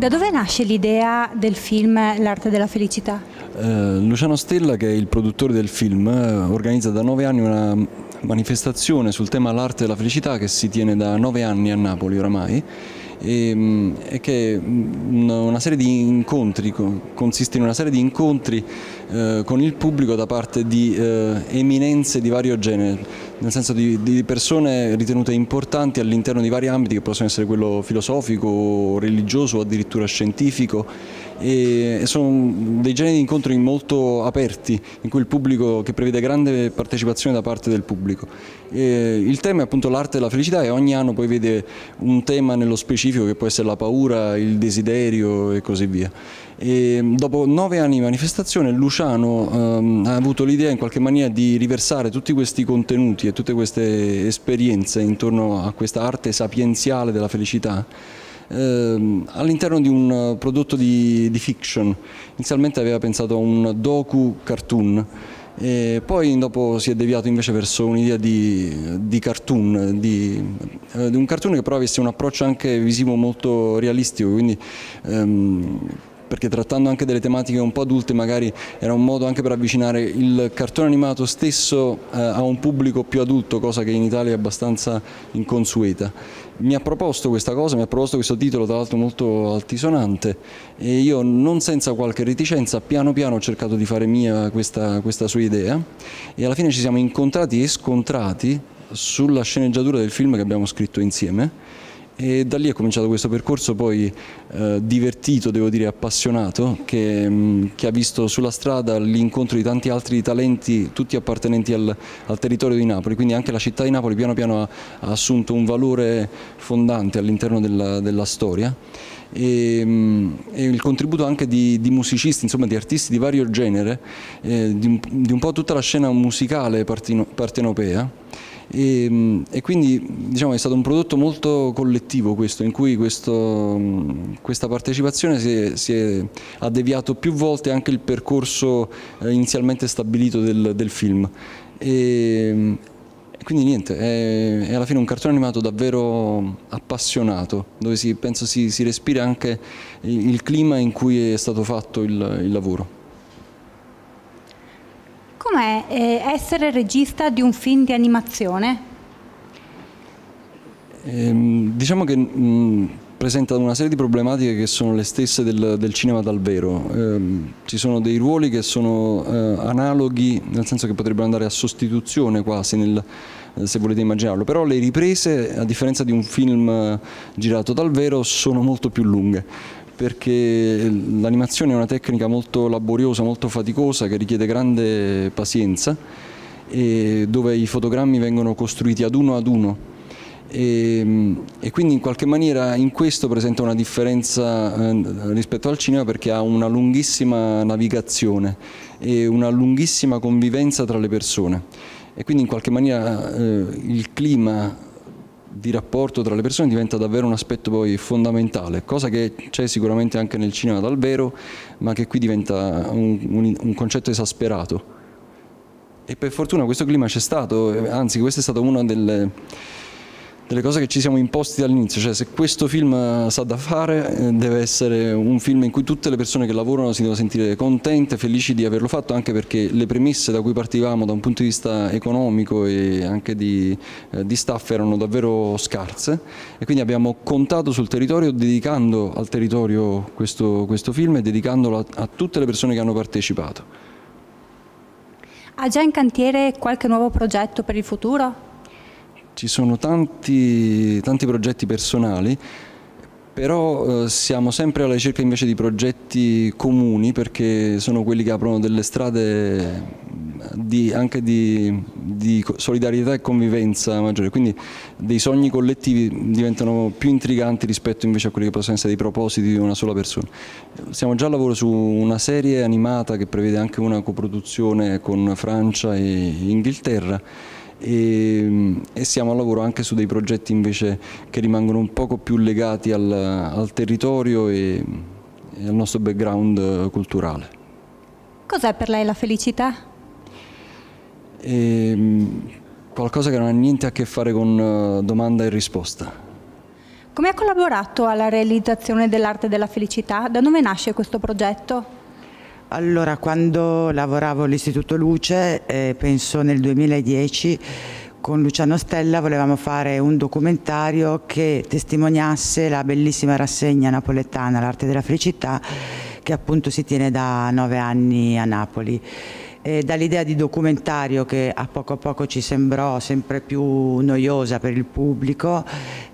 Da dove nasce l'idea del film L'arte della felicità? Luciano Stella, che è il produttore del film, organizza da 9 anni una manifestazione sul tema L'arte della felicità che si tiene da 9 anni a Napoli oramai e che una serie di incontri, consiste in una serie di incontri con il pubblico da parte di eminenze di vario genere, nel senso di persone ritenute importanti all'interno di vari ambiti che possono essere quello filosofico, religioso o addirittura scientifico, e sono dei generi di incontri molto aperti in cui il pubblico, che prevede grande partecipazione da parte del pubblico. Il tema è appunto l'arte della felicità e ogni anno poi vede un tema nello specifico che può essere la paura, il desiderio e così via. E dopo 9 anni di manifestazione Luciano ha avuto l'idea in qualche maniera di riversare tutti questi contenuti e tutte queste esperienze intorno a questa arte sapienziale della felicità all'interno di un prodotto di fiction. Inizialmente aveva pensato a un docu cartoon e poi dopo si è deviato invece verso un'idea di cartoon, di un cartoon che però avesse un approccio anche visivo molto realistico, quindi perché trattando anche delle tematiche un po' adulte magari era un modo anche per avvicinare il cartone animato stesso a un pubblico più adulto, cosa che in Italia è abbastanza inconsueta. Mi ha proposto questa cosa, mi ha proposto questo titolo tra l'altro molto altisonante e io non senza qualche reticenza piano piano ho cercato di fare mia questa sua idea e alla fine ci siamo incontrati e scontrati sulla sceneggiatura del film che abbiamo scritto insieme. E da lì è cominciato questo percorso poi divertito, devo dire appassionato, che ha visto sulla strada l'incontro di tanti altri talenti, tutti appartenenti al territorio di Napoli, quindi anche la città di Napoli piano piano ha assunto un valore fondante all'interno della storia. E il contributo anche di musicisti, insomma di artisti di vario genere, di un po' tutta la scena musicale partenopea. E quindi diciamo è stato un prodotto molto collettivo questo, in cui questa partecipazione ha deviato più volte anche il percorso inizialmente stabilito del film. E quindi niente, è alla fine un cartone animato davvero appassionato, dove penso si respira anche il clima in cui è stato fatto il lavoro. Com'è essere regista di un film di animazione? Diciamo che presenta una serie di problematiche che sono le stesse del cinema dal vero. Ci sono dei ruoli che sono analoghi, nel senso che potrebbero andare a sostituzione quasi, se volete immaginarlo, però le riprese, a differenza di un film girato dal vero, sono molto più lunghe, perché l'animazione è una tecnica molto laboriosa, molto faticosa, che richiede grande pazienza e dove i fotogrammi vengono costruiti ad uno e quindi in qualche maniera in questo presenta una differenza rispetto al cinema, perché ha una lunghissima navigazione e una lunghissima convivenza tra le persone e quindi in qualche maniera il clima di rapporto tra le persone diventa davvero un aspetto poi fondamentale, cosa che c'è sicuramente anche nel cinema dal vero, ma che qui diventa un concetto esasperato. E per fortuna questo clima c'è stato, anzi questa è stata una delle cose che ci siamo imposti dall'inizio, cioè se questo film sa da fare deve essere un film in cui tutte le persone che lavorano si devono sentire contente, felici di averlo fatto, anche perché le premesse da cui partivamo da un punto di vista economico e anche di staff erano davvero scarse e quindi abbiamo contato sul territorio, dedicando al territorio questo film e dedicandolo a tutte le persone che hanno partecipato. Ha già in cantiere qualche nuovo progetto per il futuro? Ci sono tanti progetti personali, però siamo sempre alla ricerca invece di progetti comuni, perché sono quelli che aprono delle strade anche di solidarietà e convivenza maggiore, quindi dei sogni collettivi diventano più intriganti rispetto invece a quelli che possono essere dei propositi di una sola persona. Siamo già al lavoro su una serie animata che prevede anche una coproduzione con Francia e Inghilterra, e siamo al lavoro anche su dei progetti invece che rimangono un poco più legati al territorio e al nostro background culturale. Cos'è per lei la felicità? Qualcosa che non ha niente a che fare con domanda e risposta. Come ha collaborato alla realizzazione dell'Arte della felicità? Da dove nasce questo progetto? Allora, quando lavoravo all'Istituto Luce, penso nel 2010, con Luciano Stella volevamo fare un documentario che testimoniasse la bellissima rassegna napoletana, l'Arte della felicità, che appunto si tiene da 9 anni a Napoli. Dall'idea di documentario che a poco ci sembrò sempre più noiosa per il pubblico,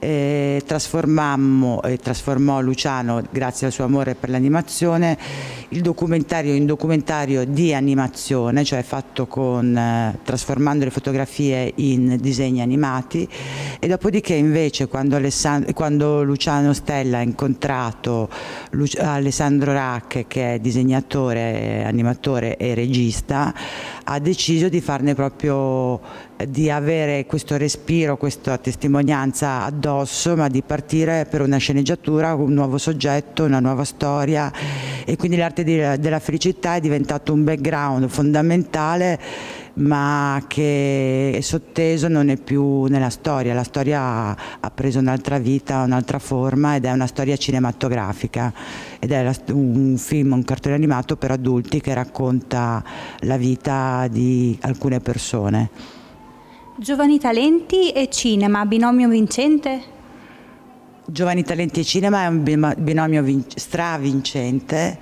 trasformò Luciano, grazie al suo amore per l'animazione, il documentario in documentario di animazione, cioè fatto trasformando le fotografie in disegni animati, e dopodiché invece quando Luciano Stella ha incontrato Alessandro Racche, che è disegnatore, animatore e regista, ha deciso di farne proprio, di avere questo respiro, questa testimonianza addosso, ma di partire per una sceneggiatura, un nuovo soggetto, una nuova storia, e quindi l'arte della felicità è diventato un background fondamentale, ma che è sotteso, non è più nella storia. La storia ha preso un'altra vita, un'altra forma, ed è una storia cinematografica, ed è un film, un cartone animato per adulti che racconta la vita di alcune persone. Giovani talenti e cinema, binomio vincente? Giovani talenti e cinema è un binomio stravincente.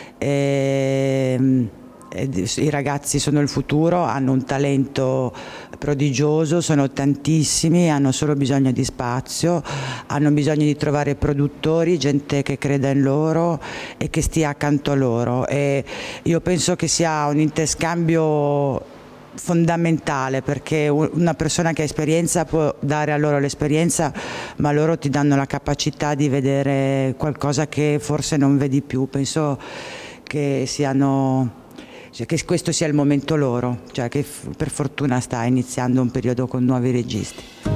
I ragazzi sono il futuro, hanno un talento prodigioso, sono tantissimi, hanno solo bisogno di spazio, hanno bisogno di trovare produttori, gente che creda in loro e che stia accanto a loro, e io penso che sia un interscambio fondamentale, perché una persona che ha esperienza può dare a loro l'esperienza, ma loro ti danno la capacità di vedere qualcosa che forse non vedi più. Penso che che questo sia il momento loro, cioè che per fortuna sta iniziando un periodo con nuovi registi.